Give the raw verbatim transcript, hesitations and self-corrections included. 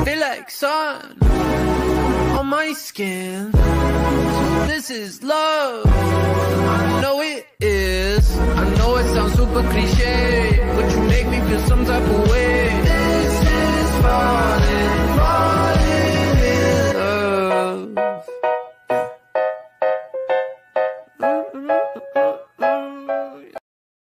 feel like sun on my skin. This is love, I know it is. I know it sounds super cliche, but you make me feel some type of